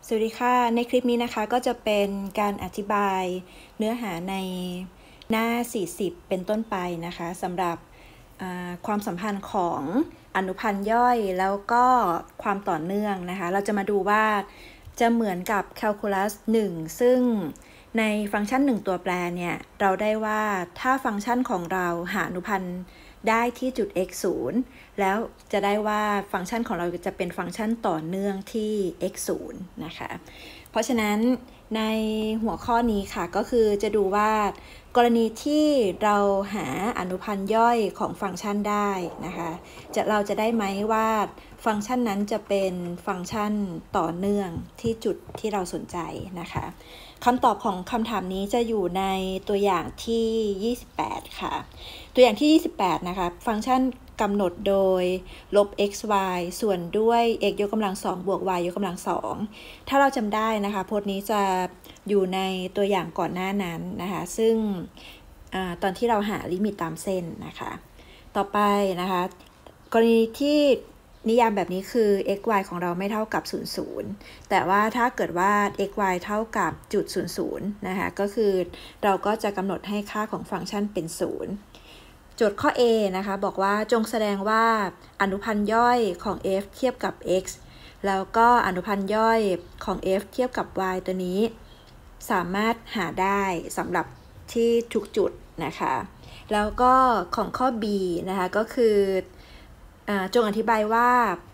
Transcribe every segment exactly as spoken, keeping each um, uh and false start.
สวัสดีค่ะในคลิปนี้นะคะก็จะเป็นการอธิบายเนื้อหาในหน้าสี่สิบเป็นต้นไปนะคะสำหรับความสัมพันธ์ของอนุพันธ์ย่อยแล้วก็ความต่อเนื่องนะคะเราจะมาดูว่าจะเหมือนกับแคลคูลัสหนึ่งซึ่งในฟังก์ชันหนึ่งตัวแปรเนี่ยเราได้ว่าถ้าฟังก์ชันของเราหาอนุพันธ์ได้ที่จุด x ศูนย์แล้วจะได้ว่าฟังก์ชันของเราจะเป็นฟังก์ชันต่อเนื่องที่ x ศูนย์นะคะเพราะฉะนั้นในหัวข้อนี้ค่ะก็คือจะดูว่ากรณีที่เราหาอนุพันธ์ย่อยของฟังก์ชันได้นะคะจะเราจะได้ไหมว่าฟังก์ชันนั้นจะเป็นฟังก์ชันต่อเนื่องที่จุดที่เราสนใจนะคะคำตอบของคำถามนี้จะอยู่ในตัวอย่างที่ยี่สิบแปดค่ะตัวอย่างที่ยี่สิบแปดนะคะฟังก์ชันกำหนดโดยลบ x y ส่วนด้วย x ยกกำลังสองบวก y ยกกำลังสองถ้าเราจำได้นะคะพจน์นี้จะอยู่ในตัวอย่างก่อนหน้านั้นนะคะซึ่งอตอนที่เราหาลิมิตตามเส้นนะคะต่อไปนะคะกรณีที่นิยามแบบนี้คือ x y ของเราไม่เท่ากับศูนย์ ศูนย์แต่ว่าถ้าเกิดว่า x y เท่ากับจุดศูนย์ ศูนย์นะคะก็คือเราก็จะกำหนดให้ค่าของฟังก์ชันเป็นศูนย์โจทย์ข้อ A นะคะบอกว่าจงแสดงว่าอนุพันธ์ย่อยของ f เทียบกับ x แล้วก็อนุพันธ์ย่อยของ f เทียบกับ y ตัวนี้สามารถหาได้สำหรับที่ทุกจุดนะคะแล้วก็ของข้อ B นะคะก็คือจงอธิบายว่า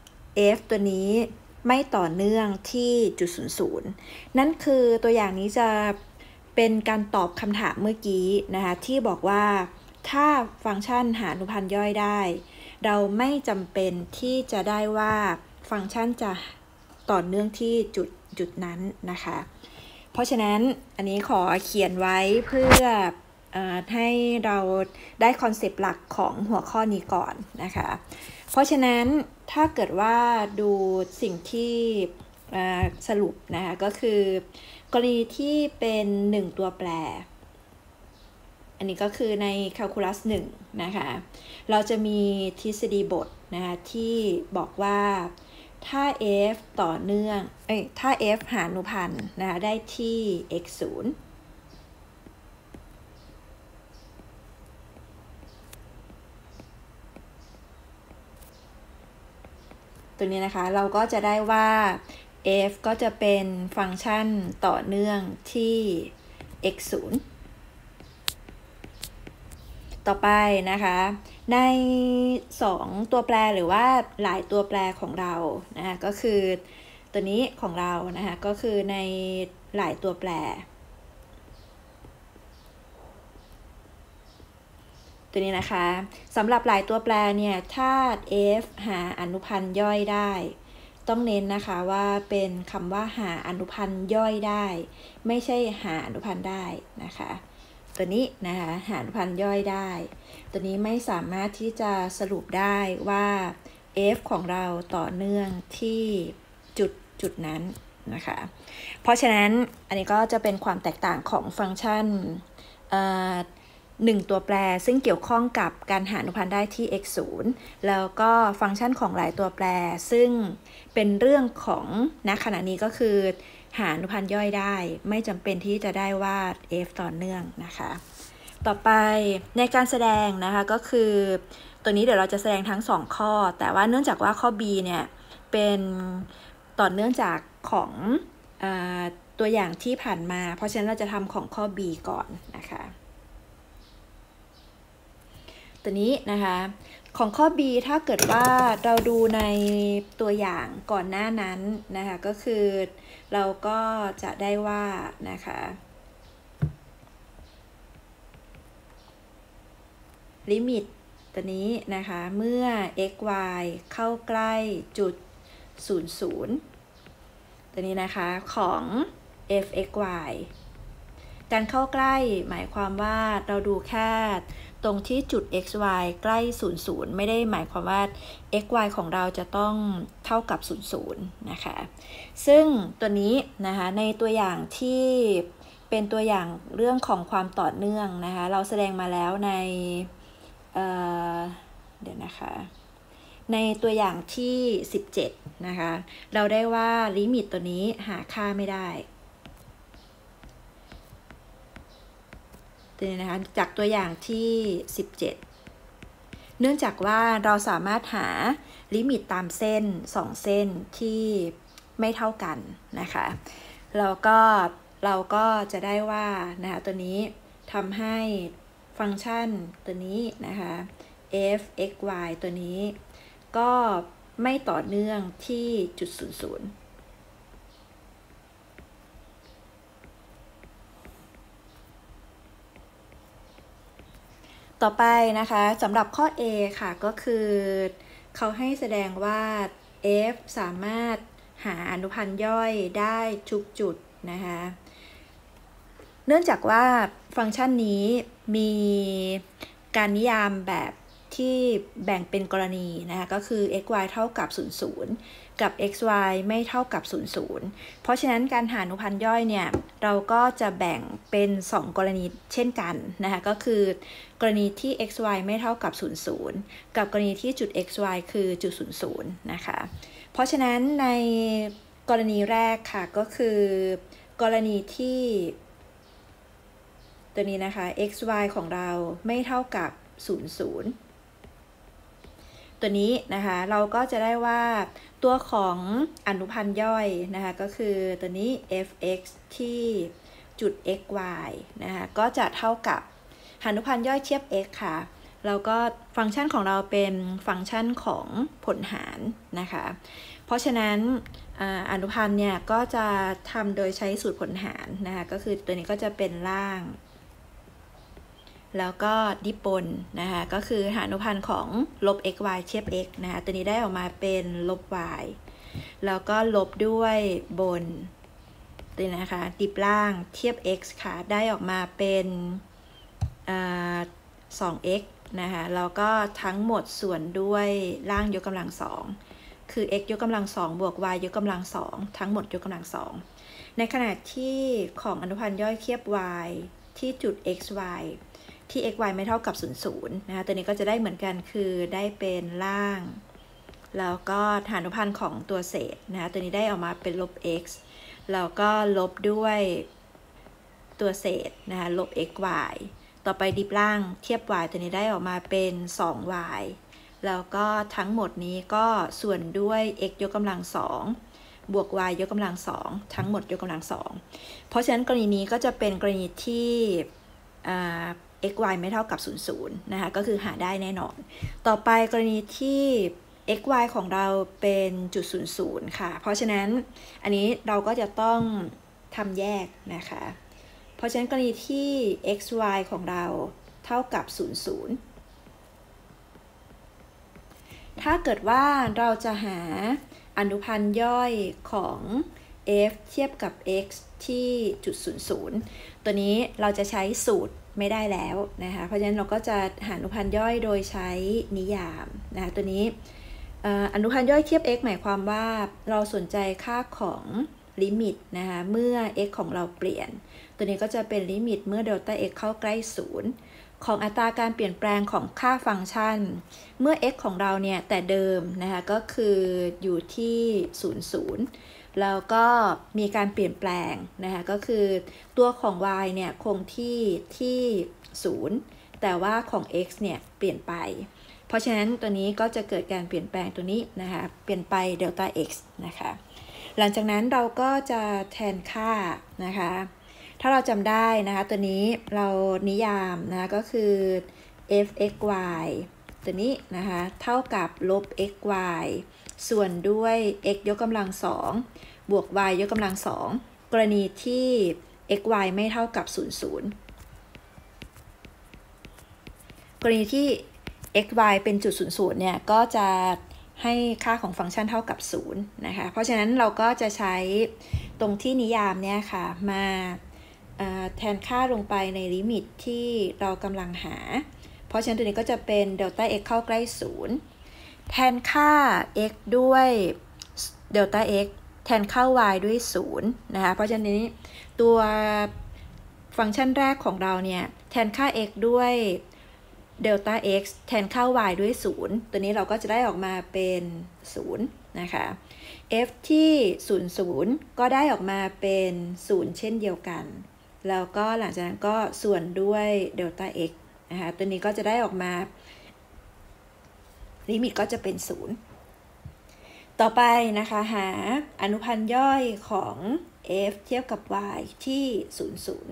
f ตัวนี้ไม่ต่อเนื่องที่จุดศูนย์ศูนย์นั่นคือตัวอย่างนี้จะเป็นการตอบคำถามเมื่อกี้นะคะที่บอกว่าถ้าฟังก์ชันหาอนุพันธ์ย่อยได้เราไม่จำเป็นที่จะได้ว่าฟังก์ชันจะต่อเนื่องที่จุดจุดนั้นนะคะเพราะฉะนั้นอันนี้ขอเขียนไว้เพื่ออให้เราได้คอนเซปต์หลักของหัวข้อนี้ก่อนนะคะเพราะฉะนั้นถ้าเกิดว่าดูสิ่งที่สรุปนะคะก็คือกรณีที่เป็นหนึ่งตัวแปรอันนี้ก็คือในแคลคูลัสหนึ่งนะคะเราจะมีทฤษฎีบทนะคะที่บอกว่าถ้า f ต่อเนื่องเอ้ยถ้า f หาอนุพันธ์นะคะได้ที่ x ศูนย์ตัวนี้นะคะเราก็จะได้ว่า f ก็จะเป็นฟังก์ชันต่อเนื่องที่ x ศูนย์ต่อไปนะคะในสองตัวแปรหรือว่าหลายตัวแปรของเรานะคะก็คือตัวนี้ของเรานะคะก็คือในหลายตัวแปรตัวนี้นะคะสำหรับหลายตัวแปรเนี่ยถ้า f หาอนุพันธ์ย่อยได้ต้องเน้นนะคะว่าเป็นคำว่าหาอนุพันธ์ย่อยได้ไม่ใช่หาอนุพันธ์ได้นะคะตัวนี้นะคะหาอนุพันธ์ย่อยได้ตัวนี้ไม่สามารถที่จะสรุปได้ว่า f ของเราต่อเนื่องที่จุดจุดนั้นนะคะเพราะฉะนั้นอันนี้ก็จะเป็นความแตกต่างของฟังก์ชันหนึ่งตัวแปรซึ่งเกี่ยวข้องกับการหาอนุพันธ์ได้ที่ x ศูนย์แล้วก็ฟังก์ชันของหลายตัวแปรซึ่งเป็นเรื่องของณขณะนี้ก็คือหาอนุพันธ์ย่อยได้ไม่จำเป็นที่จะได้ว่า f ต่อเนื่องนะคะต่อไปในการแสดงนะคะก็คือตัวนี้เดี๋ยวเราจะแสดงทั้งสองข้อแต่ว่าเนื่องจากว่าข้อ B เนี่ยเป็นต่อเนื่องจากของอ่าตัวอย่างที่ผ่านมาเพราะฉะนั้นเราจะทำของข้อ B ก่อนนะคะตัวนี้นะคะของข้อ B ถ้าเกิดว่าเราดูในตัวอย่างก่อนหน้านั้นนะคะก็คือเราก็จะได้ว่านะคะลิมิตตัวนี้นะคะเมื่อ x y เข้าใกล้จุดศูนย์ ศูนย์ตัวนี้นะคะของ f x y การเข้าใกล้หมายความว่าเราดูแค่ตรงที่จุด x y ใกล้ศูนย์ ศูนย์ไม่ได้หมายความว่า x y ของเราจะต้องเท่ากับศูนย์ ศูนย์นะคะซึ่งตัวนี้นะคะในตัวอย่างที่เป็นตัวอย่างเรื่องของความต่อเนื่องนะคะเราแสดงมาแล้วใน เอ่อ เดี๋ยวนะคะในตัวอย่างที่สิบเจ็ดนะคะเราได้ว่าลิมิตตัวนี้หาค่าไม่ได้ตัวนี้นะคะจากตัวอย่างที่สิบเจ็ดเนื่องจากว่าเราสามารถหาลิมิตตามเส้นสองเส้นที่ไม่เท่ากันนะคะแล้วก็เราก็จะได้ว่านะคะตัวนี้ทำให้ฟังก์ชันตัวนี้นะคะ f x y ตัวนี้ก็ไม่ต่อเนื่องที่จุดศูนย์ศูนย์ต่อไปนะคะสำหรับข้อ A ค่ะก็คือเขาให้แสดงว่า f สามารถหาอนุพันธ์ย่อยได้ทุกจุดนะคะเนื่องจากว่าฟังก์ชันนี้มีการนิยามแบบที่แบ่งเป็นกรณีนะคะก็คือ xy เท่ากับศูนย์ศูนย์กับ xy ไม่เท่ากับศูนย์ศูนย์เพราะฉะนั้นการหาอนุพันธ์ย่อยเนี่ยเราก็จะแบ่งเป็นสองกรณีเช่นกันนะคะก็คือกรณีที่ xy ไม่เท่ากับศูนย์ศูนย์กับกรณีที่จุด xy คือจุดศูนย์ศูนย์นะคะเพราะฉะนั้นในกรณีแรกค่ะก็คือกรณีที่ตัวนี้นะคะ xy ของเราไม่เท่ากับศูนย์ศูนย์ตัวนี้นะคะเราก็จะได้ว่าตัวของอนุพันธ์ย่อยนะคะก็คือตัวนี้ f(x) ที่จุด xy นะคะก็จะเท่ากับอนุพันธ์ย่อยเทียบ x ค่ะแล้วก็ฟังก์ชันของเราเป็นฟังก์ชันของผลหารนะคะเพราะฉะนั้นอนุพันธ์เนี่ยก็จะทำโดยใช้สูตรผลหารนะคะก็คือตัวนี้ก็จะเป็นล่างแล้วก็ดิบนนะคะก็คือหาอนุพันธ์ของลบ xy เทียบ x นะคะตัวนี้ได้ออกมาเป็นลบ y แล้วก็ลบด้วยบนตัวนะคะดิบล่างเทียบ x ค่ะได้ออกมาเป็นสอง x นะคะแล้วก็ทั้งหมดส่วนด้วยล่างยกกำลังสองคือ x ยกกำลังสองบวก y ยกกำลังสองทั้งหมดยกกำลังสองในขณะที่ของอนุพันธ์ย่อยเทียบ y ที่จุด xyที่ xy ไม่เท่ากับศูนย์ศูนย์นะคะตัวนี้ก็จะได้เหมือนกันคือได้เป็นล่างแล้วก็หาอนุพันธ์ของตัวเศษนะคะตัวนี้ได้ออกมาเป็นลบ x แล้วก็ลบด้วยตัวเศษนะคะลบ xy ต่อไปดิบล่างเทียบ y ตัวนี้ได้ออกมาเป็น สอง y แล้วก็ทั้งหมดนี้ก็ส่วนด้วย x ยกกำลังสองบวก y ยกกำลังสองทั้งหมดยกกำลังสองเพราะฉะนั้นกรณีนี้ก็จะเป็นกรณีที่xy ไม่เท่ากับศูนย์ศูนย์นะคะก็คือหาได้แน่นอนต่อไปกรณีที่ xy ของเราเป็นจุดศูนย์ศูนย์ค่ะเพราะฉะนั้นอันนี้เราก็จะต้องทำแยกนะคะเพราะฉะนั้นกรณีที่ xy ของเราเท่ากับศูนย์ศูนย์ถ้าเกิดว่าเราจะหาอนุพันธ์ย่อยของ f เทียบกับ x ที่จุดศูนย์ศูนย์ตัวนี้เราจะใช้สูตรไม่ได้แล้วนะคะเพราะฉะนั้นเราก็จะหาอนุพันธ์ย่อยโดยใช้นิยามนะคะตัวนี้อนุพันธ์ย่อยเทียบ x หมายความว่าเราสนใจค่าของลิมิตนะคะเมื่อ x ของเราเปลี่ยนตัวนี้ก็จะเป็นลิมิตเมื่อเดลต้า x เข้าใกล้ศูนย์ของอัตราการเปลี่ยนแปลงของค่าฟังก์ชันเมื่อ x ของเราเนี่ยแต่เดิมนะคะก็คืออยู่ที่ศูนย์ ศูนย์แล้วก็มีการเปลี่ยนแปลงนะคะก็คือตัวของ y เนี่ยคงที่ที่ศูนย์แต่ว่าของ x เนี่ยเปลี่ยนไปเพราะฉะนั้นตัวนี้ก็จะเกิดการเปลี่ยนแปลงตัวนี้นะคะเปลี่ยนไปเดลต้า x นะคะหลังจากนั้นเราก็จะแทนค่านะคะถ้าเราจำได้นะคะตัวนี้เรานิยามนะก็คือ f(x,y) ตัวนี้นะคะเท่ากับลบ xy ส่วนด้วย x ยกกำลังสองบวก y ยกกำลังสองกรณีที่ xy ไม่เท่ากับศูนย์ศูนย์กรณีที่ xy เป็นจุดศูนย์ศูนย์เนี่ยก็จะให้ค่าของฟังก์ชันเท่ากับศูนย์นะคะเพราะฉะนั้นเราก็จะใช้ตรงที่นิยามเนี่ยค่ะมาแทนค่าลงไปในลิมิตที่เรากำลังหาเพราะฉะนั้นตัวนี้ก็จะเป็นเดลต้า x เข้าใกล้ศูนย์แทนค่า x ด้วยเดลต้า x แทนค่า y ด้วยศูนย์นะคะเพราะฉะนั้นนี้ตัวฟังก์ชันแรกของเราเนี่ยแทนค่า x ด้วยเดลต้า x แทนค่า y ด้วยศูนย์ตัวนี้เราก็จะได้ออกมาเป็นศูนย์นะคะ f ที่ศูนย์ ศูนย์ก็ได้ออกมาเป็นศูนย์เช่นเดียวกันแล้วก็หลังจากนั้นก็ส่วนด้วยเดลต้า x นะคะตัวนี้ก็จะได้ออกมาลิมิตก็จะเป็นศูนย์ต่อไปนะคะหาอนุพันธ์ย่อยของ f เทียบกับ y ที่ศูนย์ ศูนย์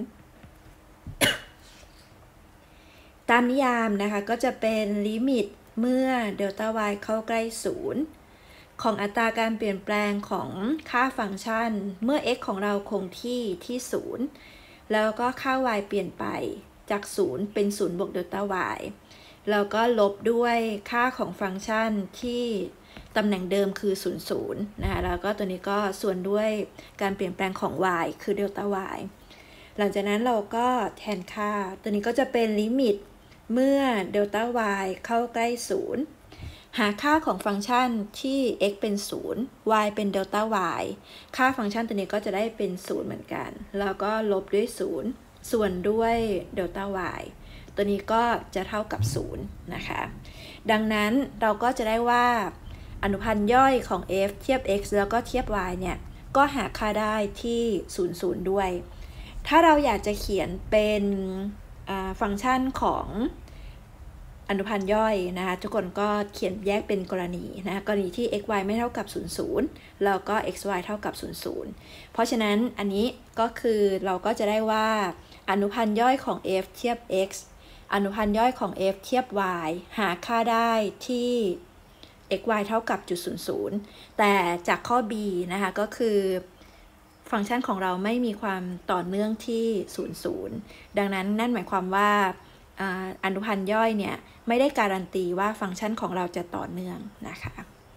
ตามนิยามนะคะก็จะเป็นลิมิตเมื่อเดลต้า y เข้าใกล้ศูนย์ของอัตราการเปลี่ยนแปลงของค่าฟังก์ชันเมื่อ x ของเราคงที่ที่ศูนย์แล้วก็ค่า y เปลี่ยนไปจากศูนย์เป็นศูนย์บวกเดลต้า y แล้วก็ลบด้วยค่าของฟังก์ชันที่ตำแหน่งเดิมคือศูนย์ ศูนย์นะคะแล้วก็ตัวนี้ก็ส่วนด้วยการเปลี่ยนแปลงของ y คือเดลต้า y หลังจากนั้นเราก็แทนค่าตัวนี้ก็จะเป็นลิมิตเมื่อเดลต้า y เข้าใกล้ศูนย์หาค่าของฟังก์ชันที่ x เป็นศูนย์ y เป็นเดลต้า y ค่าฟังก์ชันตัวนี้ก็จะได้เป็นศูนย์เหมือนกันแล้วก็ลบด้วยศูนย์ส่วนด้วยเดลต้า y ตัวนี้ก็จะเท่ากับศูนย์นะคะดังนั้นเราก็จะได้ว่าอนุพันธ์ย่อยของ f เทียบ x แล้วก็เทียบ y เนี่ยก็หาค่าได้ที่ศูนย์ ศูนย์ด้วยถ้าเราอยากจะเขียนเป็นฟังก์ชันของอนุพันธ์ย่อยนะคะทุกคนก็เขียนแยกเป็นกรณีนะกรณีที่ x y ไม่เท่ากับศูนย์ ศูนย์แล้วก็ x y เท่ากับศูนย์ ศูนย์เพราะฉะนั้นอันนี้ก็คือเราก็จะได้ว่าอนุพันธ์ย่อยของ f เทียบ x อนุพันธ์ย่อยของ f เทียบ y หาค่าได้ที่ x y เท่ากับจุดศูนย์ ศูนย์แต่จากข้อ b นะคะก็คือฟังก์ชันของเราไม่มีความต่อเนื่องที่ศูนย์ ศูนย์ดังนั้นนั่นหมายความว่าอนุพันธ์ย่อยเนี่ยไม่ได้การันตีว่าฟังก์ชันของเราจะต่อเนื่องนะคะ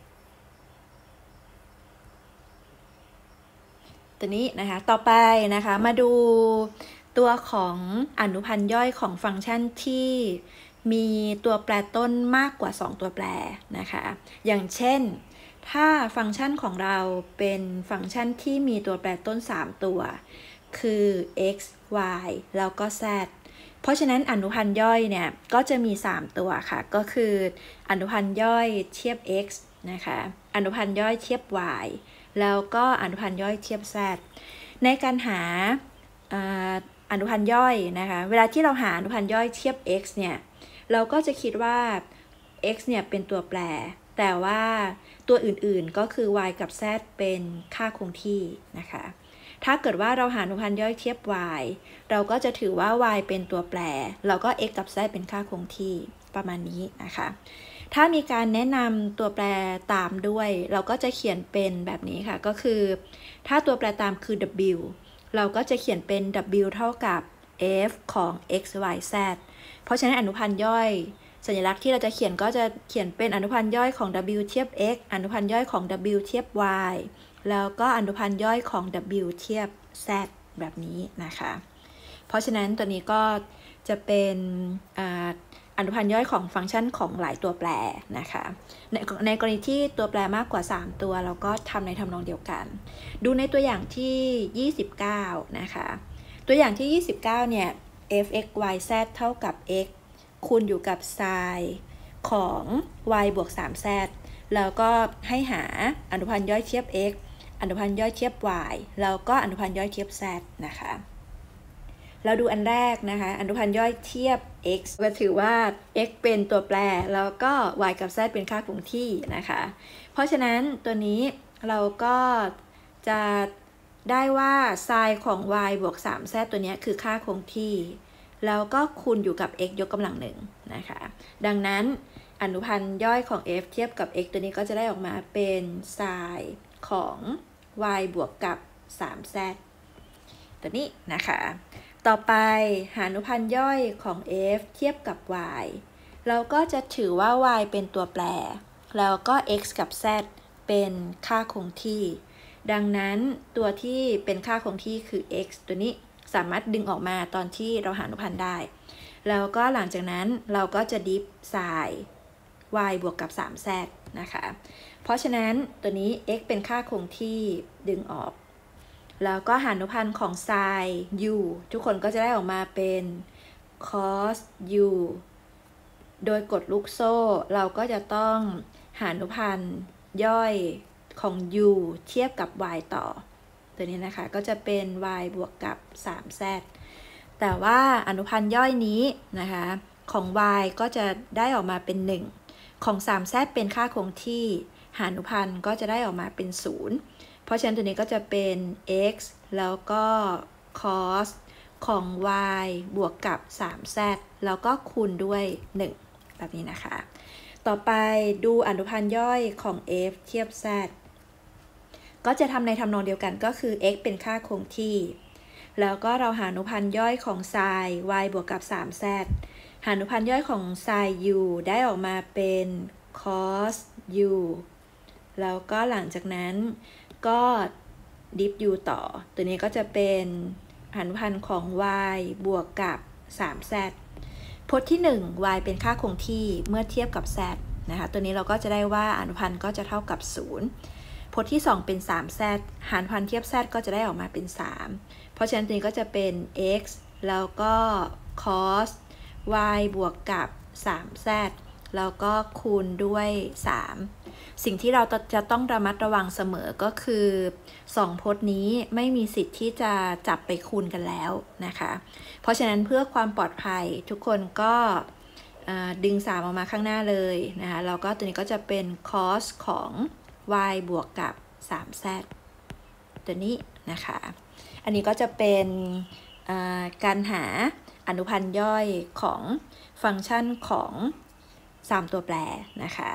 ตัวนี้นะคะต่อไปนะคะมาดูตัวของอนุพันธ์ย่อยของฟังก์ชันที่มีตัวแปรต้นมากกว่าสองตัวแปรนะคะอย่างเช่นถ้าฟังก์ชันของเราเป็นฟังก์ชันที่มีตัวแปรต้นสามตัวคือ x y แล้วก็ z เพราะฉะนั้นอนุพันธ์ย่อยเนี่ยก็จะมีสามตัวค่ะก็คืออนุพันธ์ย่อยเทียบ x นะคะอนุพันธ์ย่อยเทียบ y แล้วก็อนุพันธ์ย่อยเทียบ z ในการหาอนุพันธ์ย่อยนะคะเวลาที่เราหาอนุพันธ์ย่อยเทียบ x เนี่ยเราก็จะคิดว่า x เนี่ยเป็นตัวแปรแต่ว่าตัวอื่นๆก็คือ y กับ z เป็นค่าคงที่นะคะถ้าเกิดว่าเราหาอนุพันธ์ย่อยเทียบ y เราก็จะถือว่า y เป็นตัวแปรแล้วก็ x กับ z เป็นค่าคงที่ประมาณนี้นะคะถ้ามีการแนะนำตัวแปรตามด้วยเราก็จะเขียนเป็นแบบนี้ค่ะก็คือถ้าตัวแปรตามคือ w เราก็จะเขียนเป็น w เท่ากับ f ของ x y z เพราะฉะนั้นอนุพันธ์ย่อยสัญลักษณ์ที่เราจะเขียนก็จะเขียนเป็นอนุพันธ์ย่อยของ w เทียบ x อนุพันธ์ย่อยของ w เทียบ y แล้วก็อนุพันธ์ย่อยของ w เทียบ z แบบนี้นะคะเพราะฉะนั้นตัวนี้ก็จะเป็นอนุพันธ์ย่อยของฟังก์ชันของหลายตัวแปรนะคะในในกรณีที่ตัวแปรมากกว่าสามตัวเราก็ทำในทำนองเดียวกันดูในตัวอย่างที่ยี่สิบเก้านะคะตัวอย่างที่ยี่สิบเก้าเนี่ย f x y z เท่ากับ x คูณอยู่กับ sin ของ y บวก สาม z แล้วก็ให้หาอนุพันธ์ย่อยเทียบ x อนุพันธ์ย่อยเทียบ y แล้วก็อนุพันธ์ย่อยเทียบ z นะคะเราดูอันแรกนะคะอนุพันธ์ย่อยเทียบ x ก็ถือว่า x เป็นตัวแปรแล้วก็ y กับ z เป็นค่าคงที่นะคะเพราะฉะนั้นตัวนี้เราก็จะได้ว่า sin ของ y บวก สาม z ตัวนี้คือค่าคงที่แล้วก็คูณอยู่กับ x ยกกำลังหนึ่งนะคะดังนั้นอนุพันธ์ย่อยของ f เทียบกับ x ตัวนี้ก็จะได้ออกมาเป็น sin ของ y บวกกับ สาม z ตัวนี้นะคะต่อไปหาอนุพันธ์ย่อยของ f เทียบกับ y เราก็จะถือว่า y เป็นตัวแปรแล้วก็ x กับ z เป็นค่าคงที่ดังนั้นตัวที่เป็นค่าคงที่คือ x ตัวนี้สามารถดึงออกมาตอนที่เราหาอนุพันธ์ได้แล้วก็หลังจากนั้นเราก็จะดิฟ sin y บวกกับ สาม z นะคะเพราะฉะนั้นตัวนี้ x เป็นค่าคงที่ดึงออกแล้วก็หาอนุพันธ์ของ sin u ทุกคนก็จะได้ออกมาเป็น cos u โดยกฎลูกโซ่เราก็จะต้องหาอนุพันธ์ย่อยของ u เทียบกับ y ต่อตัวนี้นะคะก็จะเป็น y บวกกับ ทรี แซด แต่ว่าอนุพันธ์ย่อยนี้นะคะของ y ก็จะได้ออกมาเป็นหนึ่งของ ทรี แซด เป็นค่าคงที่หาอนุพันธ์ก็จะได้ออกมาเป็นศูนย์เพราะฉะนั้นตัวนี้ก็จะเป็น x แล้วก็ cos ของ y บวกกับ ทรี แซด แล้วก็คูณด้วยหนึ่งแบบนี้นะคะต่อไปดูอนุพันธ์ย่อยของ f เทียบ z ก็จะทำในทำนองเดียวกันก็คือ x เป็นค่าคงที่แล้วก็เราหาอนุพันธ์ย่อยของ sin y บวกกับ ทรี แซด หาอนุพันธ์ย่อยของ sin u ได้ออกมาเป็น cos u แล้วก็หลังจากนั้นก็ดิฟ u ต่อตัวนี้ก็จะเป็นอนุพันธ์ของ y บวกกับ ทรี แซด พจน์ที่หนึ่ง y เป็นค่าคงที่เมื่อเทียบกับ z นะคะตัวนี้เราก็จะได้ว่าอนุพันธ์ก็จะเท่ากับศูนย์พจน์ที่สองเป็น ทรี แซด หารพันธ์เทียบ z ก็จะได้ออกมาเป็นสามเพราะฉะนั้นตัวนี้ก็จะเป็น x แล้วก็ cos y บวกกับ ทรี แซด แล้วก็คูณด้วยสามสิ่งที่เราจะต้องระมัดระวังเสมอก็คือสองพจน์นี้ไม่มีสิทธิ์ที่จะจับไปคูณกันแล้วนะคะเพราะฉะนั้นเพื่อความปลอดภัยทุกคนก็ดึงสามออกมาข้างหน้าเลยนะคะแล้วก็ตัวนี้ก็จะเป็น cos ของ y บวกกับ ทรี แซด ตัวนี้นะคะอันนี้ก็จะเป็นการหาอนุพันธ์ย่อยของฟังก์ชันของสามตัวแปรนะคะ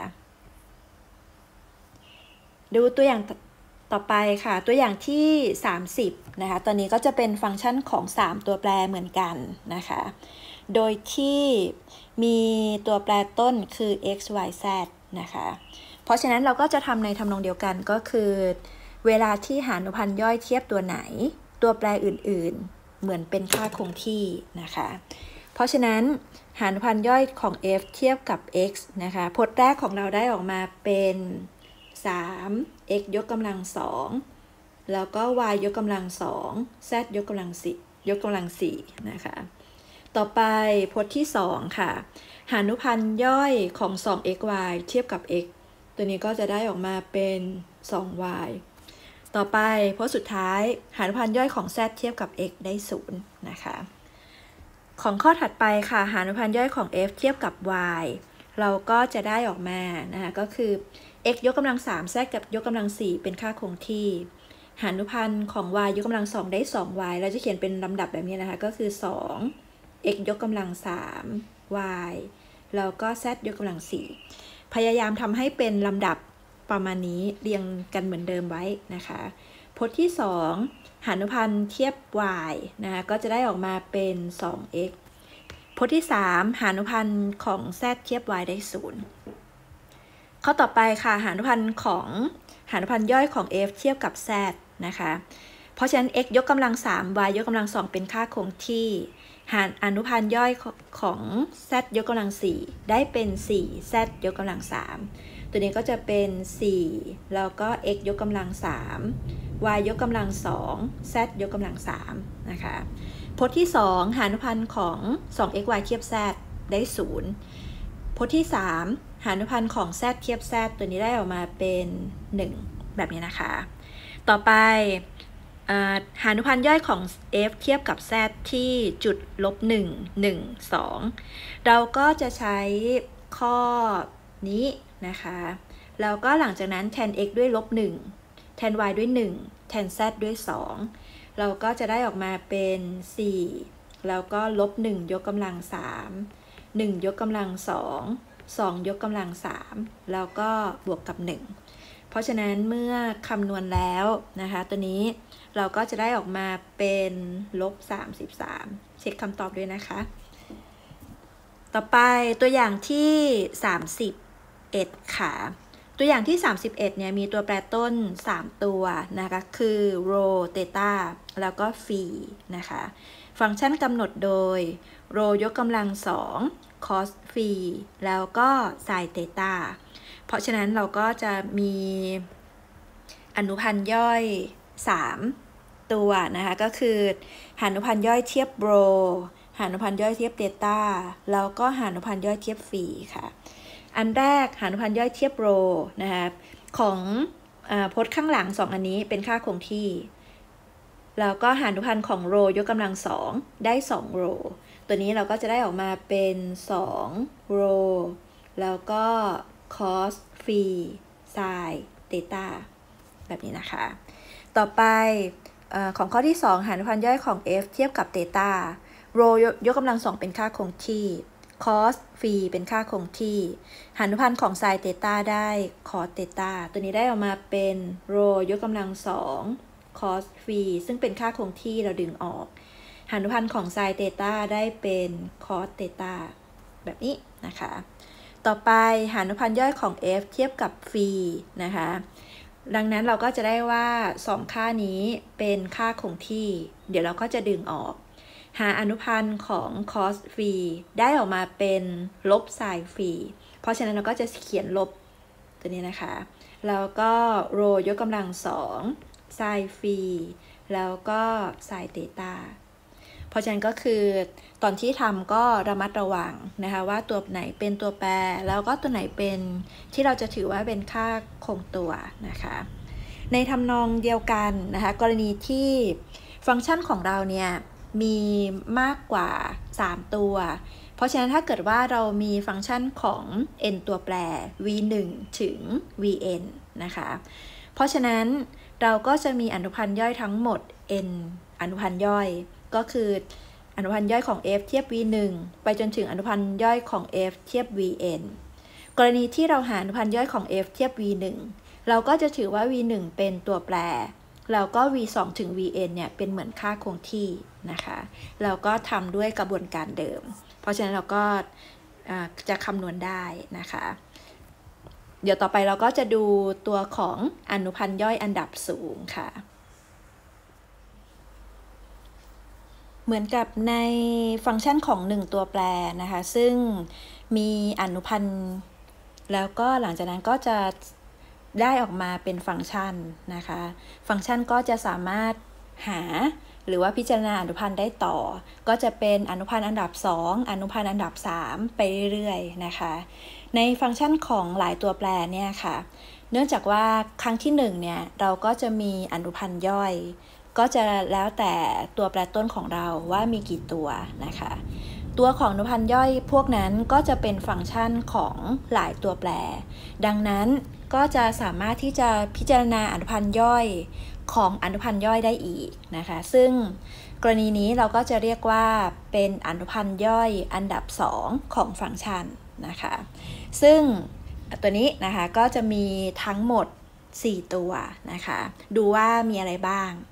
ดูตัวอย่างต่อไปค่ะตัวอย่างที่สามสิบนะคะตอนนี้ก็จะเป็นฟังก์ชันของสามตัวแปรเหมือนกันนะคะโดยที่มีตัวแปรต้นคือ x y z นะคะเพราะฉะนั้นเราก็จะทำในทำนองเดียวกันก็คือเวลาที่หาอนุพันธ์ย่อยเทียบตัวไหนตัวแปรอื่นๆเหมือนเป็นค่าคงที่นะคะเพราะฉะนั้นหาอนุพันธ์ย่อยของ f เทียบกับ x นะคะพจน์แรกของเราได้ออกมาเป็นสาม x ยกกำลังสองแล้วก็ y ยกกำลังสอง z ยกกำลังสี่ยกกำลังสี่นะคะต่อไปพจน์ที่สองค่ะหาอนุพันธ์ย่อยของ สอง x y เทียบกับ x ตัวนี้ก็จะได้ออกมาเป็น สอง y ต่อไปพจน์สุดท้ายหาอนุพันธ์ย่อยของ z เทียบกับ x ได้ศูนย์นะคะของข้อถัดไปค่ะหาอนุพันธ์ย่อยของ f เทียบกับ y เราก็จะได้ออกมานะคะก็คือ x ยกกำลังสาม z กับยกกำลังสี่เป็นค่าคงที่หาอนุพันธ์ของ y ยกกำลังสองได้ สอง y เราจะเขียนเป็นลำดับแบบนี้นะคะก็คือ สอง x ยกกำลังสาม y แล้วก็ z ยกกำลังสี่พยายามทำให้เป็นลำดับประมาณนี้เรียงกันเหมือนเดิมไว้นะคะพจน์ที่สองหาอนุพันธ์เทียบ y นะคะก็จะได้ออกมาเป็น สอง x พจน์ที่สามหาอนุพันธ์ของ z เทียบ y ได้ศูนย์ข้อต่อไปค่ะหาอนุพันธ์ของหาอนุพันธ์ย่อยของ f เทียบกับ z นะคะเพราะฉะนั้น x ยกกำลังสาม y ยกกำลังสองเป็นค่าคงที่หาอนุพันธ์ย่อยของ z ยกกำลังสี่ได้เป็น สี่ z ยกกำลังสามตัวนี้ก็จะเป็นสี่แล้วก็ x ยกกำลังสาม y ยกกำลังสอง z ยกกำลังสามนะคะพจน์ที่สองหาอนุพันธ์ของ สอง x y เทียบ z ได้ศูนย์พจน์ที่สามหาอนุพันธ์ของ z เทียบ z ตัวนี้ได้ออกมาเป็นหนึ่งแบบนี้นะคะต่อไปหาอนุพันธ์ย่อยของ f เทียบกับ z ที่จุดลบหนึ่ง หนึ่ง สองเราก็จะใช้ข้อนี้นะคะแล้วก็หลังจากนั้นแทน x ด้วยลบหนึ่งแทน y ด้วยหนึ่งแทน z ด้วยสองเราก็จะได้ออกมาเป็นสี่แล้วก็ลบหนึ่งยกกำลังสามหนึ่งยกกำลังสองสองยกกำลังสามแล้วก็บวกกับหนึ่งเพราะฉะนั้นเมื่อคำนวณแล้วนะคะตัวนี้เราก็จะได้ออกมาเป็นลบสามสิบสามเช็คคำตอบด้วยนะคะต่อไปตัวอย่างที่สามสิบเอ็ดค่ะตัวอย่างที่สามสิบเอ็ดเนี่ยมีตัวแปรต้นสามตัวนะคะคือ rho theta แล้วก็ phi นะคะฟังก์ชันกำหนดโดย rho ยกกำลังสอง cos phi แล้วก็ sin theta เพราะฉะนั้นเราก็จะมีอนุพันธ์ย่อยสามตัวนะคะก็คือหาอนุพันธ์ย่อยเทียบ rho หาอนุพันธ์ย่อยเทียบเดต้าแล้วก็หาอนุพันธ์ย่อยเทียบฟรีค่ะอันแรกหาอนุพันธ์ย่อยเทียบโรนะคะของพจน์ข้างหลังสองอันนี้เป็นค่าคงที่แล้วก็หาอนุพันธ์ของโรยกกำลังสองได้สองโรตัวนี้เราก็จะได้ออกมาเป็นสองโรแล้วก็ cos ฟรี sin เดต้าแบบนี้นะคะต่อไปอของข้อที่สองหาอนุพันธ์ย่อยของ f เทียบกับเดต้าโรยกกำลังสองเป็นค่าคงที่ cos ฟรีเป็นค่าคงที่หาอนุพันธ์ของ sin เดต้าได้ cos เดต้าตัวนี้ได้ออกมาเป็นโรยกกำลังสอง cos ฟรีซึ่งเป็นค่าคงที่เราดึงออกหาอนุพันธ์ของ sin เดต้าได้เป็น cos เดต้าแบบนี้นะคะต่อไปหาอนุพันธ์ย่อยของ f เทียบกับฟรีนะคะดังนั้นเราก็จะได้ว่าสองค่านี้เป็นค่าคงที่เดี๋ยวเราก็จะดึงออกหาอนุพันธ์ของ cos ฟรีได้ออกมาเป็นลบ sin ฟรีเพราะฉะนั้นเราก็จะเขียนลบตัวนี้นะคะแล้วก็โรยกกำลังสอง sin ฟรีแล้วก็ sin เดต้าเพราะฉะนั้นก็คือตอนที่ทำก็ระมัดระวังนะคะว่าตัวไหนเป็นตัวแปรแล้วก็ตัวไหนเป็นที่เราจะถือว่าเป็นค่าคงตัวนะคะในทำนองเดียวกันนะคะกรณีที่ฟังก์ชันของเราเนี่ยมีมากกว่าสามตัวเพราะฉะนั้นถ้าเกิดว่าเรามีฟังก์ชันของ n ตัวแปร v หนึ่ง ถึง vn นะคะเพราะฉะนั้นเราก็จะมีอนุพันธ์ย่อยทั้งหมด n อนุพันธ์ย่อยก็คืออนุพันธ์ย่อยของ f เทียบ v หนึ่ง ไปจนถึงอนุพันธ์ย่อยของ f เทียบ vn กรณีที่เราหาอนุพันธ์ย่อยของ f เทียบ v หนึ่ง เราก็จะถือว่า v หนึ่ง เป็นตัวแปรแล้วก็ v สอง ถึง vn เนี่ยเป็นเหมือนค่าคงที่นะคะเราก็ทำด้วยกระบวนการเดิมเพราะฉะนั้นเราก็จะคำนวณได้นะคะเดี๋ยวต่อไปเราก็จะดูตัวของอนุพันธ์ย่อยอันดับสูงค่ะเหมือนกับในฟังก์ชันของหนึ่งตัวแปรนะคะซึ่งมีอนุพันธ์แล้วก็หลังจากนั้นก็จะได้ออกมาเป็นฟังก์ชันนะคะฟังก์ชันก็จะสามารถหาหรือว่าพิจารณาอนุพันธ์ได้ต่อก็จะเป็นอนุพันธ์อันดับสองอนุพันธ์อันดับสามไปเรื่อยๆนะคะในฟังก์ชันของหลายตัวแปรเนี่ยค่ะเนื่องจากว่าครั้งที่หนึ่งเนี่ยเราก็จะมีอนุพันธ์ย่อยก็จะแล้วแต่ตัวแปรต้นของเราว่ามีกี่ตัวนะคะตัวของอนุพันธ์ย่อยพวกนั้นก็จะเป็นฟังก์ชันของหลายตัวแปรดังนั้นก็จะสามารถที่จะพิจารณาอนุพันธ์ย่อยของอนุพันธ์ย่อยได้อีกนะคะซึ่งกรณีนี้เราก็จะเรียกว่าเป็นอนุพันธ์ย่อยอันดับสองของฟังก์ชันนะคะซึ่งตัวนี้นะคะก็จะมีทั้งหมดสี่ตัวนะคะดูว่ามีอะไรบ้าง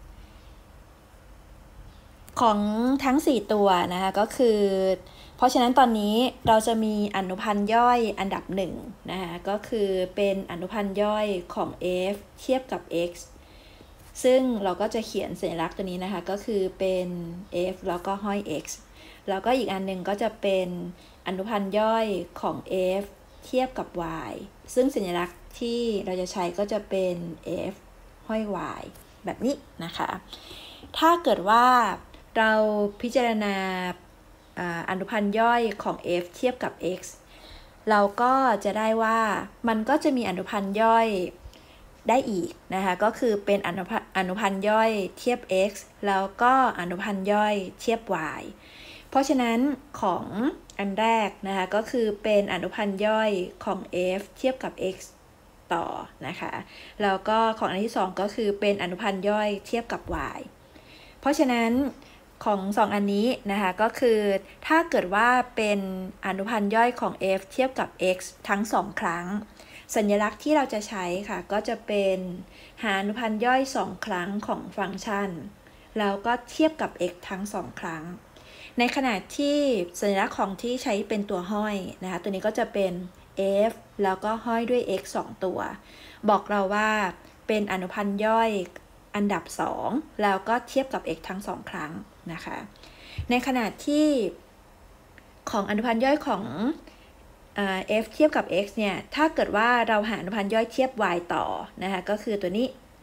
ของทั้งสี่ตัวนะคะก็คือเพราะฉะนั้นตอนนี้เราจะมีอนุพันธ์ย่อยอันดับหนึ่งนะคะก็คือเป็นอนุพันธ์ย่อยของ f เทียบกับ x ซึ่งเราก็จะเขียนสัญลักษณ์ตัวนี้นะคะก็คือเป็น f แล้วก็ห้อย x แล้วก็อีกอันหนึ่งก็จะเป็นอนุพันธ์ย่อยของ f เทียบกับ y ซึ่งสัญลักษณ์ที่เราจะใช้ก็จะเป็น f ห้อย y แบบนี้นะคะถ้าเกิดว่าเราพิจารณาอนุพันธ์ย่อยของ f เทียบกับ x เราก็จะได้ว่ามันก็จะมีอนุพันธ์ย่อยได้อีกนะคะก็คือเป็นอนุพันธ์อนุพันธ์ย่อยเทียบ x แล้วก็อนุพันธ์ย่อยเทียบ y เพราะฉะนั้นของอันแรกนะคะก็คือเป็นอนุพันธ์ย่อยของ f เทียบกับ x ต่อนะคะแล้วก็ของอันที่สองก็คือเป็นอนุพันธ์ย่อยเทียบกับ y เพราะฉะนั้นของสองอันนี้นะคะก็คือถ้าเกิดว่าเป็นอนุพันธ์ย่อยของ f เทียบกับ x ทั้งสองครั้งสัญลักษณ์ที่เราจะใช้ค่ะก็จะเป็นหาอนุพันธ์ย่อยสองครั้งของฟังก์ชันแล้วก็เทียบกับ x ทั้งสองครั้งในขณะที่สัญลักษณ์ของที่ใช้เป็นตัวห้อยนะคะตัวนี้ก็จะเป็น f แล้วก็ห้อยด้วย x สองตัวบอกเราว่าเป็นอนุพันธ์ย่อยอันดับสองแล้วก็เทียบกับ x ทั้งสองครั้งนะคะในขณะที่ของอนุพันธ์ย่อยของ f เทียบกับ x เนี่ยถ้าเกิดว่าเราหาอนุพันธ์ย่อยเทียบ y ต่อนะคะก็คือตัวนี้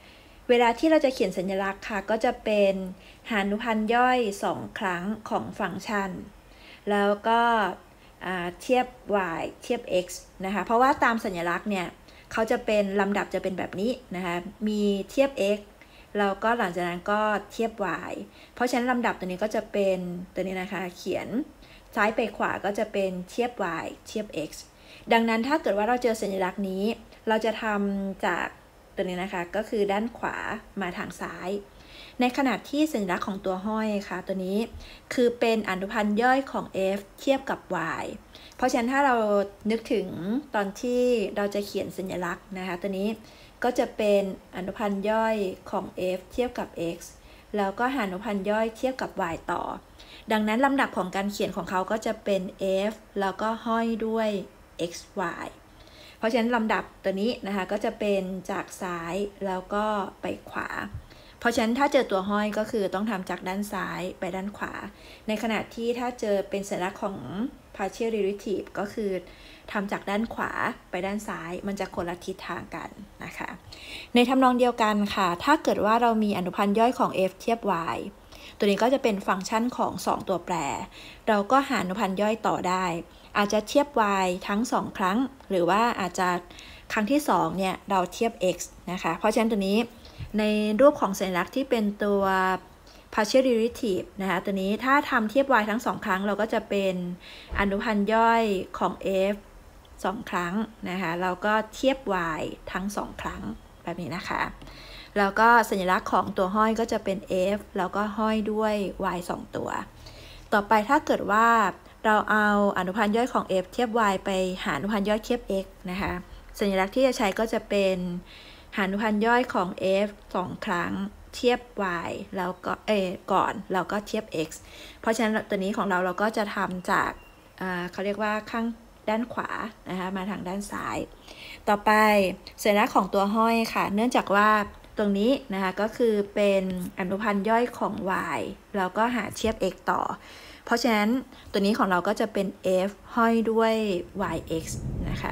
เวลาที่เราจะเขียนสัญลักษณ์ค่ะก็จะเป็นหานุพันธ์ย่อยสองครั้งของฟังก์ชันแล้วก็เทียบ y เทียบ x นะคะเพราะว่าตามสัญลักษณ์เนี่ยเขาจะเป็นลำดับจะเป็นแบบนี้นะคะมีเทียบ x แล้วก็หลังจากนั้นก็เทียบ y เพราะฉะนั้นลำดับตัวนี้ก็จะเป็นตัวนี้นะคะเขียนซ้ายไปขวาก็จะเป็นเทียบ y เทียบ x ดังนั้นถ้าเกิดว่าเราเจอสัญลักษณ์นี้เราจะทำจากตัวนี้นะคะก็คือด้านขวามาทางซ้ายในขณะที่สัญลักษณ์ของตัวห้อยค่ะตัวนี้คือเป็นอนุพันธ์ย่อยของ f เทียบกับ y เพราะฉะนั้นถ้าเรานึกถึงตอนที่เราจะเขียนสัญลักษณ์นะคะตัวนี้ก็จะเป็นอนุพันธ์ย่อยของ f เทียบกับ x แล้วก็หาอนุพันธ์ย่อยเทียบกับ y ต่อดังนั้นลำดับของการเขียนของเขาก็จะเป็น f แล้วก็ห้อยด้วย x y เพราะฉะนั้นลำดับตัวนี้นะคะก็จะเป็นจากซ้ายแล้วก็ไปขวาเพราะฉะนั้นถ้าเจอตัวห้อยก็คือต้องทำจากด้านซ้ายไปด้านขวาในขณะที่ถ้าเจอเป็นสัญลักษณ์ของ partial derivative ก็คือทำจากด้านขวาไปด้านซ้ายมันจะคนละทิศทางกันนะคะในทำนองเดียวกันค่ะถ้าเกิดว่าเรามีอนุพันธ์ย่อยของ f เทียบ y ตัวนี้ก็จะเป็นฟังก์ชันของสองตัวแปรเราก็หาอนุพันธ์ย่อยต่อได้อาจจะเทียบ y ทั้งสองครั้งหรือว่าอาจจะครั้งที่สองเนี่ยเราเทียบ x นะคะเพราะฉะนั้นตัวนี้ในรูปของสัญลักษณ์ที่เป็นตัว partial derivative นะคะตัวนี้ถ้าทำเทียบ y ทั้งสองครั้งเราก็จะเป็นอนุพันธ์ย่อยของ f สองครั้งนะคะเราก็เทียบ y ทั้งสองครั้งแบบนี้นะคะแล้วก็สัญลักษณ์ของตัวห้อยก็จะเป็น f แล้วก็ห้อยด้วย y สองตัวต่อไปถ้าเกิดว่าเราเอาอนุพันธ์ย่อยของ f เทียบ y ไปหาอนุพันธ์ย่อยเทียบ x นะคะสัญลักษณ์ที่จะใช้ก็จะเป็นหาอนุพันธ์ย่อยของ f สองครั้งเทียบ y แล้วก็เออก่อนแล้วก็เทียบ x เพราะฉะนั้นตัวนี้ของเราเราก็จะทำจากเขาเรียกว่าข้างด้านขวานะคะมาทางด้านซ้ายต่อไปสัญลักษณ์ของตัวห้อยค่ะเนื่องจากว่าตรงนี้นะคะก็คือเป็นอนุพันธ์ย่อยของ y แล้วก็หาเทียบ x ต่อเพราะฉะนั้นตัวนี้ของเราก็จะเป็น f ห้อยด้วย yx นะคะ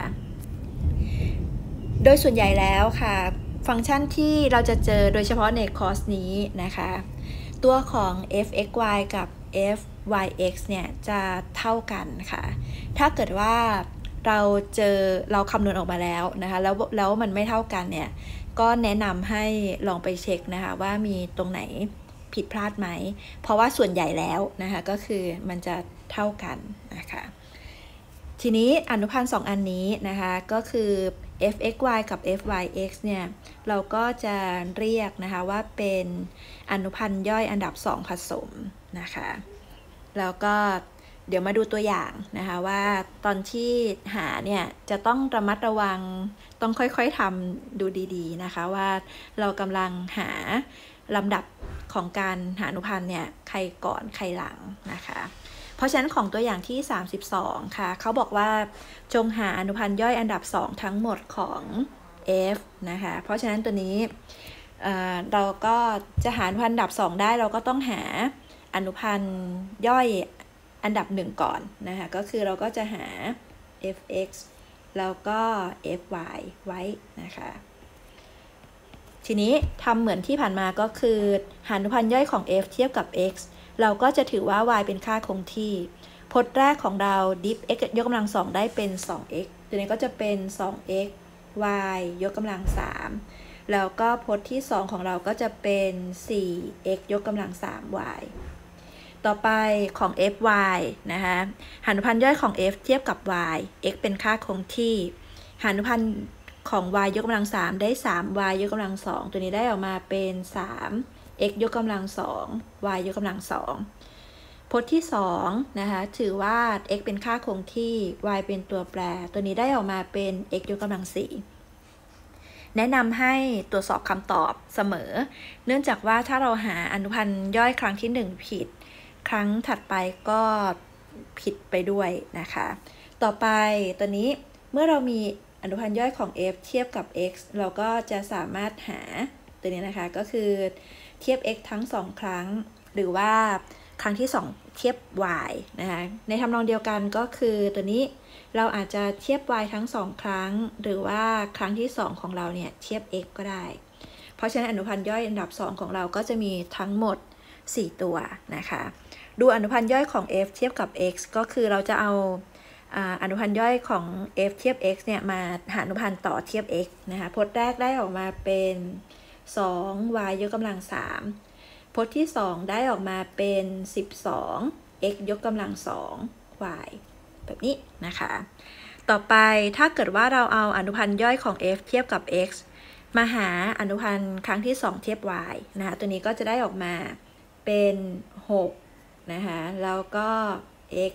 โดยส่วนใหญ่แล้วค่ะฟังก์ชันที่เราจะเจอโดยเฉพาะในคอร์สนี้นะคะตัวของ f(x,y) กับ f(y,x) เนี่ยจะเท่ากันค่ะถ้าเกิดว่าเราเจอเราคำนวณออกมาแล้วนะคะแล้วแล้วมันไม่เท่ากันเนี่ยก็แนะนำให้ลองไปเช็คนะคะว่ามีตรงไหนผิดพลาดไหมเพราะว่าส่วนใหญ่แล้วนะคะก็คือมันจะเท่ากันนะคะทีนี้อนุพันธ์สองอันนี้นะคะก็คือ f(x,y) กับ f(y,x) เนี่ยเราก็จะเรียกนะคะว่าเป็นอนุพันธ์ย่อยอันดับสองผสมนะคะแล้วก็เดี๋ยวมาดูตัวอย่างนะคะว่าตอนที่หาเนี่ยจะต้องระมัดระวังต้องค่อยๆทำดูดีๆนะคะว่าเรากำลังหาลำดับของการหาอนุพันธ์เนี่ยใครก่อนใครหลังนะคะเพราะฉะนั้นของตัวอย่างที่สามสิบสองค่ะเขาบอกว่าจงหาอนุพันธ์ย่อยอันดับสองทั้งหมดของ f นะคะเพราะฉะนั้นตัวนี้เอ่อเราก็จะหาอนุพันธ์อันดับสองได้เราก็ต้องหาอนุพันธ์ย่อยอันดับหนึ่งก่อนนะคะก็คือเราก็จะหา f(x) แล้วก็ f(y) ไว้นะคะทีนี้ทำเหมือนที่ผ่านมาก็คือหาอนุพันธ์ย่อยของ f เทียบกับ x เราก็จะถือว่า y เป็นค่าคงที่พจน์แรกของเรา diff x ยกกำลังสองได้เป็น สอง x ตัวนี้ก็จะเป็น สอง x y ยกกำลังสามแล้วก็พจน์ที่สองของเราก็จะเป็น สี่ x ยกกำลังสาม y ต่อไปของ fy นะคะหาอนุพันธ์ย่อยของ f เทียบกับ y x เป็นค่าคงที่หาอนุพันธ์ของ y ยกกำลังสามได้ สาม y ยกกำลังสองตัวนี้ได้ออกมาเป็น สาม x ยกกำลังสอง y ยกกำลังสองพจน์ที่สองนะคะถือว่า x เป็นค่าคงที่ y เป็นตัวแปรตัวนี้ได้ออกมาเป็น x ยกกำลังสี่แนะนำให้ตรวจสอบคำตอบเสมอเนื่องจากว่าถ้าเราหาอนุพันธ์ย่อยครั้งที่หนึ่งผิดครั้งถัดไปก็ผิดไปด้วยนะคะต่อไปตัวนี้เมื่อเรามีอนุพันธ์ย่อยของ f เทียบกับ x เราก็จะสามารถหาตัวนี้นะคะก็คือเทียบ x ทั้งสองครั้งหรือว่าครั้งที่สองเทียบ y นะคะในทำนองเดียวกันก็คือตัวนี้เราอาจจะเทียบ y ทั้งสองครั้งหรือว่าครั้งที่สองของเราเนี่ยเทียบ x ก็ได้เพราะฉะนั้นอนุพันธ์ย่อยอันดับสองของเราก็จะมีทั้งหมดสี่ตัวนะคะดูอนุพันธ์ย่อยของ f เทียบกับ x ก็คือเราจะเอาอนุพันธ์ย่อยของ f เทียบ x เนี่ยมาหาอนุพันธ์ต่อเทียบ x นะคะพจน์แรกได้ออกมาเป็น สอง y ยกกำลังสามพจน์ที่สองได้ออกมาเป็นสิบสอง x ยกกำลังสอง y แบบนี้นะคะต่อไปถ้าเกิดว่าเราเอาอนุพันธ์ย่อยของ f เทียบกับ x มาหาอนุพันธ์ครั้งที่สองเทียบ y นะคะตัวนี้ก็จะได้ออกมาเป็นหกนะคะแล้วก็ x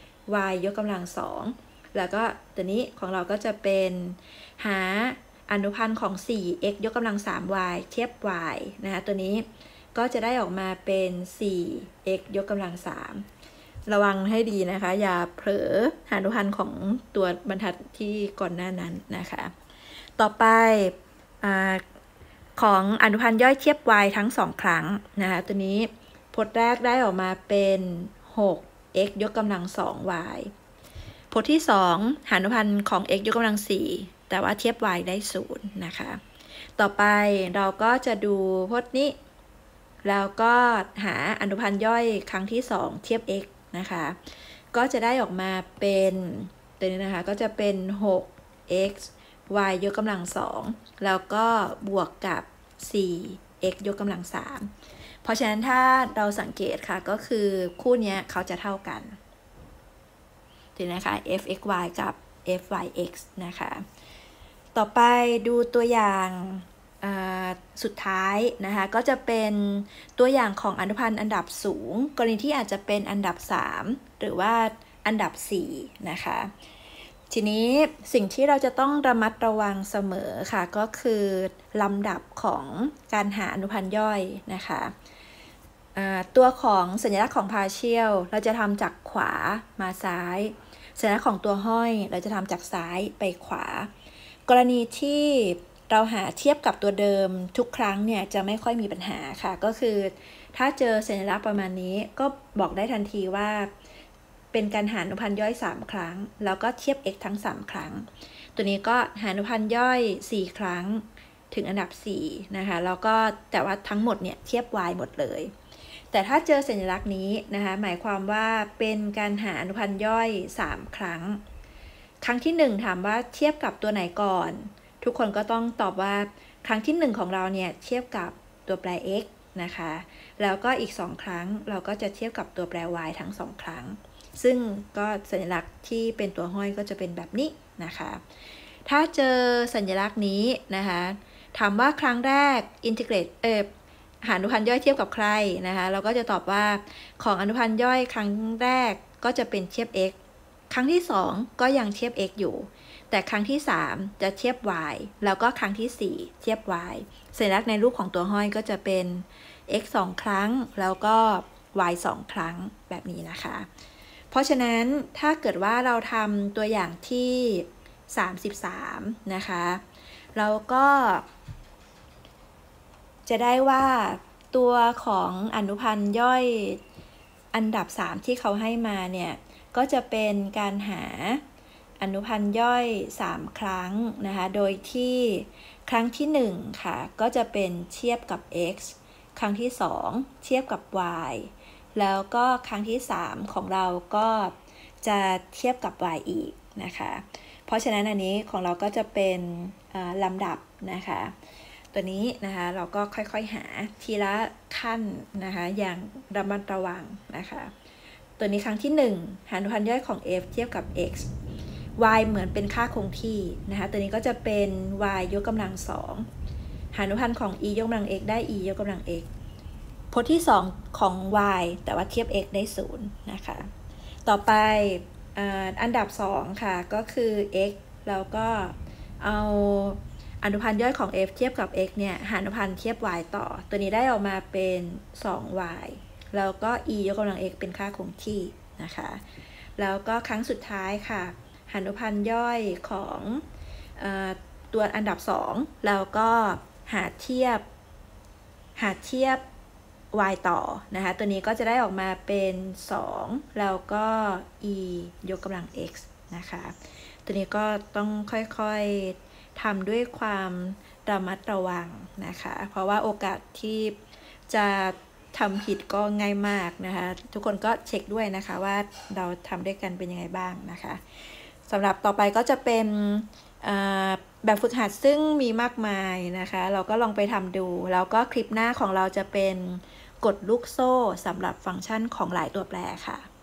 y ยกกำลังสองแล้วก็ตัวนี้ของเราก็จะเป็นหาอนุพันธ์ของ สี่ x ยกกำลังสาม y เทียบ y นะคะตัวนี้ก็จะได้ออกมาเป็น สี่ x ยกกำลังสามระวังให้ดีนะคะอย่าเผลอหาอนุพันธ์ของตัวบรรทัดที่ก่อนหน้านั้นนะคะต่อไปอของอนุพันธ์ย่อยเทียบ y ทั้งสองครั้งนะคะตัวนี้พจน์แรกได้ออกมาเป็น หก x ยกกำลังสอง y พจน์ที่สองหาอนุพันธ์ของ x ยกกำลังสี่แต่ว่าเทียบ y ได้ศูนย์นะคะต่อไปเราก็จะดูพจน์นี้แล้วก็หาอนุพันธ์ย่อยครั้งที่สองเทียบ x นะคะก็จะได้ออกมาเป็นตัวนี้นะคะก็จะเป็น หก x y ยกกำลังสองแล้วก็บวกกับ สี่ x ยกกำลังสามเพราะฉะนั้นถ้าเราสังเกตค่ะก็คือคู่นี้เขาจะเท่ากันถูกนะคะ f(x,y) กับ f(y,x) นะคะต่อไปดูตัวอย่างสุดท้ายนะคะก็จะเป็นตัวอย่างของอนุพันธ์อันดับสูงกรณีที่อาจจะเป็นอันดับสามหรือว่าอันดับสี่นะคะทีนี้สิ่งที่เราจะต้องระมัดระวังเสมอค่ะก็คือลำดับของการหาอนุพันธ์ย่อยนะคะตัวของสัญลักษณ์ของ partial เราจะทำจากขวามาซ้ายสัญลักษณ์ของตัวห้อยเราจะทำจากซ้ายไปขวากรณีที่เราหาเทียบกับตัวเดิมทุกครั้งเนี่ยจะไม่ค่อยมีปัญหาค่ะก็คือถ้าเจอสัญลักษณ์ประมาณนี้ก็บอกได้ทันทีว่าเป็นการหาอนุพันธ์ย่อยสามครั้งแล้วก็เทียบ x ทั้งสามครั้งตัวนี้ก็หาอนุพันธ์ย่อยสี่ครั้งถึงอันดับสี่นะคะแล้วก็แต่ว่าทั้งหมดเนี่ยเทียบ y หมดเลยแต่ถ้าเจอสัญลักษณ์นี้นะคะหมายความว่าเป็นการหาอนุพันธ์ย่อยสามครั้งครั้งที่หนึ่งถามว่าเทียบกับตัวไหนก่อนทุกคนก็ต้องตอบว่าครั้งที่หนึ่งของเราเนี่ยเทียบกับตัวแปร x นะคะแล้วก็อีกสองครั้งเราก็จะเทียบกับตัวแปร y ทั้งสองครั้งซึ่งก็สัญลักษณ์ที่เป็นตัวห้อยก็จะเป็นแบบนี้นะคะถ้าเจอสัญลักษณ์นี้นะคะถามว่าครั้งแรก integrate เอ่อหาอนุพันธ์ย่อยเทียบกับใครนะคะเราก็จะตอบว่าของอนุพันธ์ย่อยครั้งแรกก็จะเป็นเทียบ x ครั้งที่สองก็ยังเทียบ x อยู่แต่ครั้งที่สามจะเทียบ y แล้วก็ครั้งที่สี่เทียบ y สัญลักษณ์ในรูปของตัวห้อยก็จะเป็น x สองครั้งแล้วก็ y สองครั้งแบบนี้นะคะเพราะฉะนั้นถ้าเกิดว่าเราทำตัวอย่างที่สามสิบสามนะคะเราก็จะได้ว่าตัวของอนุพันธ์ย่อยอันดับสามที่เขาให้มาเนี่ยก็จะเป็นการหาอนุพันธ์ย่อยสามครั้งนะคะโดยที่ครั้งที่หนึ่งค่ะก็จะเป็นเทียบกับ x ครั้งที่สองเทียบกับ y แล้วก็ครั้งที่สามของเราก็จะเทียบกับ y อีกนะคะเพราะฉะนั้นอันนี้ของเราก็จะเป็นลำดับนะคะตัวนี้นะคะเราก็ค่อยๆหาทีละขั้นนะคะอย่างระมัดระวังนะคะตัวนี้ครั้งที่หนึ่งหาอนุพันธ์ย่อยของ f เทียบกับ x y เหมือนเป็นค่าคงที่นะคะตัวนี้ก็จะเป็น y ยกกำลังสองหาอนุพันธ์ของ e ยกกำลัง x ได้ e ยกกำลัง x พจน์ที่สองของ y แต่ว่าเทียบ x ได้ศูนย์นะคะต่อไป อ, อันดับสองค่ะก็คือ x แล้วก็เอาอนุพันธ์ย่อยของ f เทียบกับ x เนี่ยหาอนุพันธ์เทียบ y ต่อตัวนี้ได้ออกมาเป็น สอง y แล้วก็ e ยกกำลัง x เป็นค่าคงที่นะคะแล้วก็ครั้งสุดท้ายค่ะหาอนุพันธ์ย่อยของเอ่อตัวอันดับสองแล้วก็หาเทียบหาเทียบ y ต่อนะคะตัวนี้ก็จะได้ออกมาเป็นสองแล้วก็ e ยกกำลัง x นะคะตัวนี้ก็ต้องค่อยๆทำด้วยความระมัดระวังนะคะเพราะว่าโอกาสที่จะทำผิดก็ง่ายมากนะคะทุกคนก็เช็คด้วยนะคะว่าเราทำด้วยกันเป็นยังไงบ้างนะคะสำหรับต่อไปก็จะเป็นแบบฝึกหัดซึ่งมีมากมายนะคะเราก็ลองไปทำดูแล้วก็คลิปหน้าของเราจะเป็นกดลูกโซ่สำหรับฟังก์ชันของหลายตัวแปรค่ะ